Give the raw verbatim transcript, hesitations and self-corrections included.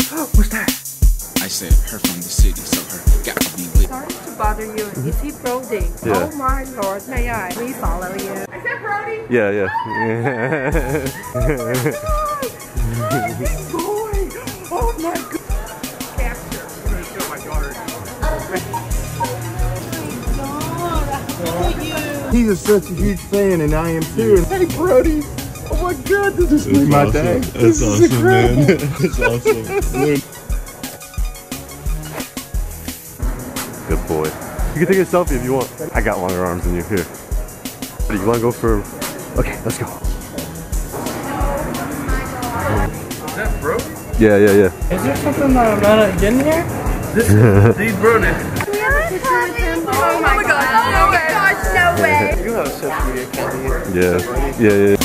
What's that? I said her from the city, so her got to be with. Sorry to bother you. Is he Brody? Yeah. Oh my lord, may I? We follow you. Is that Brody? Yeah, yeah. Boy! Oh my god! Capture. I'm gonna show my daughter. He's such a huge fan, and I am too. And hey, Brody! Oh my god, this is That's my awesome. day. That's This is awesome, man. incredible. That's awesome. Good boy. You can take a selfie if you want. I got longer arms than you. Here. You want to go for... Okay, let's go. Is that bro? Yeah, yeah, yeah. Is there something that I'm not getting here? This is Steve Brody. Oh my god, no way. Gosh, no way. You have social media, can't you? Yeah, yeah, yeah.